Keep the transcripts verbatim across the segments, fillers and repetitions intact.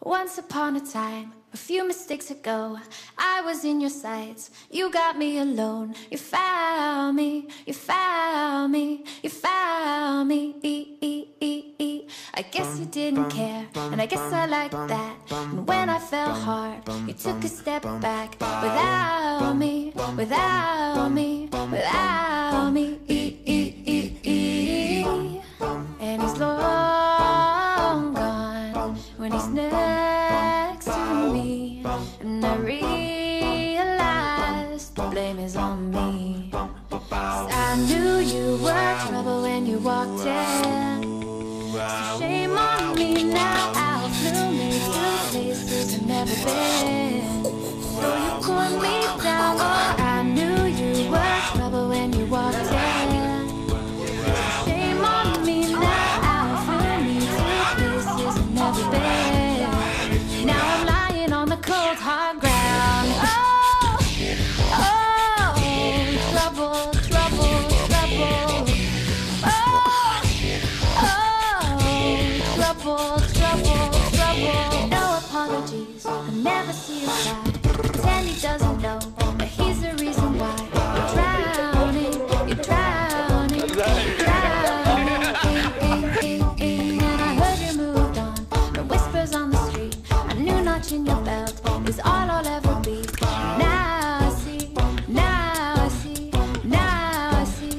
Once upon a time, a few mistakes ago, I was in your sights. You got me alone. You found me, you found me, you found me. E -e -e -e. I guess you didn't care, and I guess I liked that. And when I fell hard, you took a step back. Without me, without me, without me. E -e -e -e. And he's long gone when he's next to me, and I realized the blame is on me. 'Cause I knew you were trouble when you walked in. So shame on me now, outflew me to places I've never been. So you put me down, oh, I knew you were trouble when you walked in. Shame on me now, outflew me to places I've never been. Now I'm lying on the cold hard ground. Oh, oh, trouble, trouble, trouble. Oh, oh, trouble, trouble, trouble. No apologies, I'll never see you cry. Pretend he doesn't know, but he's the reason why you're drowning, you're drowning, you're drowning. And I heard you moved on, the whispers on the street. A new notch in your belt is all I'll ever be. Now I see, now I see, now I see.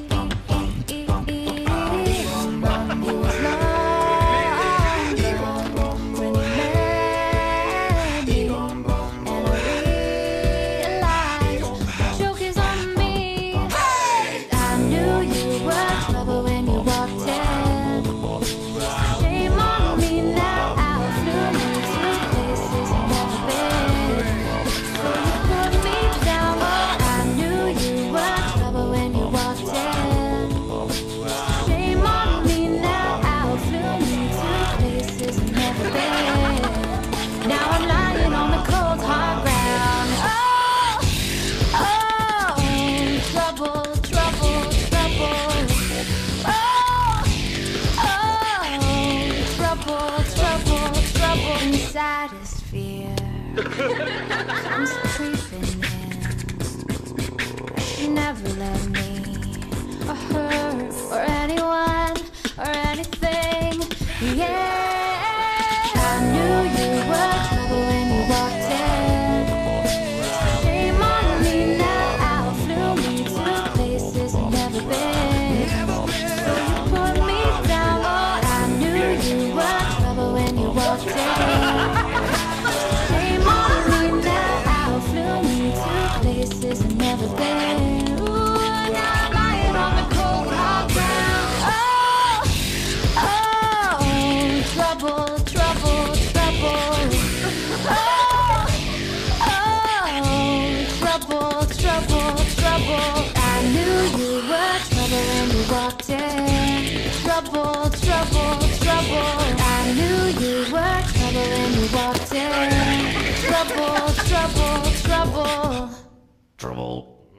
He was long gone when he met me, and I realized the joke is on me. I knew you were trouble when you walked in. Shame on me now, outflew me to places I've never been. So you put me down, oh, I knew you were trouble when you walked in. Shame on me now, outflew me to places I've never been. Now I'm lying on the cold hard ground. Oh, oh, trouble, trouble, trouble. Oh, oh, trouble, trouble, trouble. Inside is fear, comes creeping in. You never love me, or her, or anyone, or anything. Yeah, I knew you were trouble when you walked in. Shame on me now, outflew me to places I've never been. So you put me down, oh, I knew you were trouble when you walked in. Shame on me now, outflew me to places I've never been. Ooh, now I'm lying on the cold hard ground. Oh, oh, trouble, trouble, trouble. Oh, oh, trouble, trouble, trouble. I knew you were trouble when you walked in. Trouble, trouble, trouble. I knew you were trouble when you walked in. Trouble, trouble, trouble. Trouble.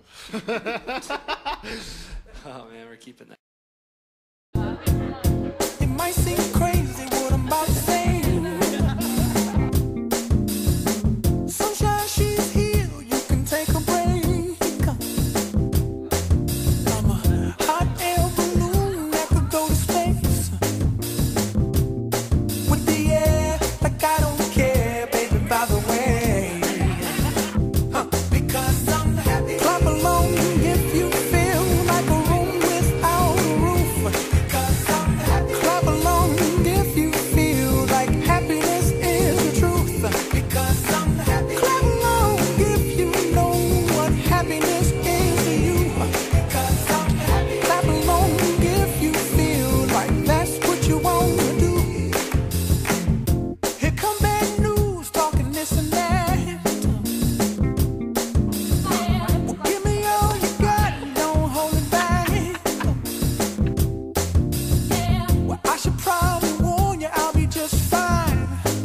Oh man, we're keeping that. It might seem crazy what I'm about to say. Sunshine, she's here, you can take a break. I'm a hot air balloon that could go to space. With the air, like I don't care, baby, by the way. Huh, because I'm happy. Clap along if you feel like a room without a roof. Because I'm happy. Clap along if you feel like happiness is the truth. Because I'm happy. Clap along if you know what happiness is to you. Because I'm happy. Clap along if you feel like that's what you want to do. Here come bad news, talking this and that. Well, give me all you got, don't hold it back. Well, I should probably warn you, I'll be just fine.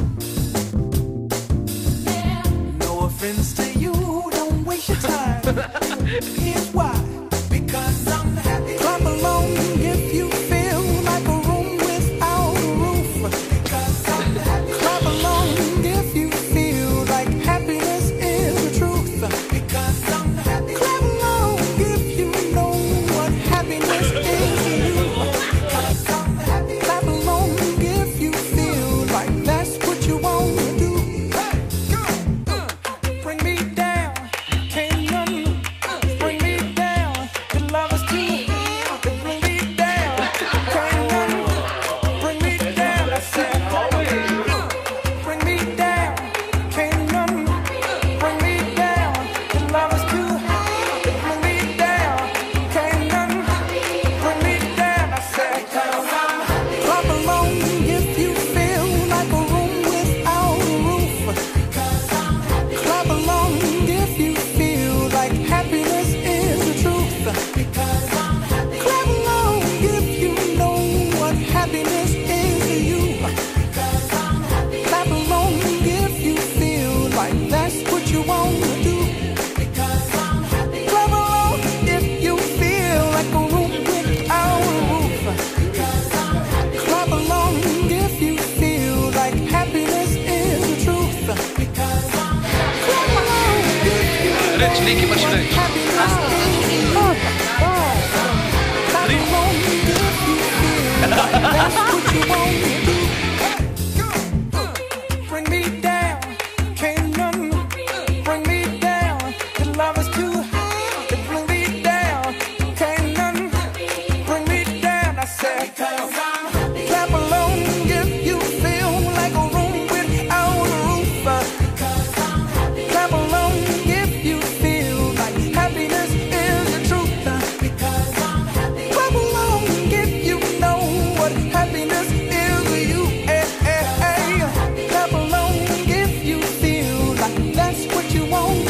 No offense to you, don't waste your time. Here's why. Because I'm happy. Clap along if you feel like a room without a roof. Because I'm happy. Clap along if Lika vad ska du? Bring me down, can't none bring me down. The love is too high to bring me down. Can't none bring me down. I said, clap along if you feel like a room without a roof. Clap along if you feel like happiness is the truth. Clap along if you know what happiness is to you. Hey, hey, hey. Clap along if you feel like that's what you want.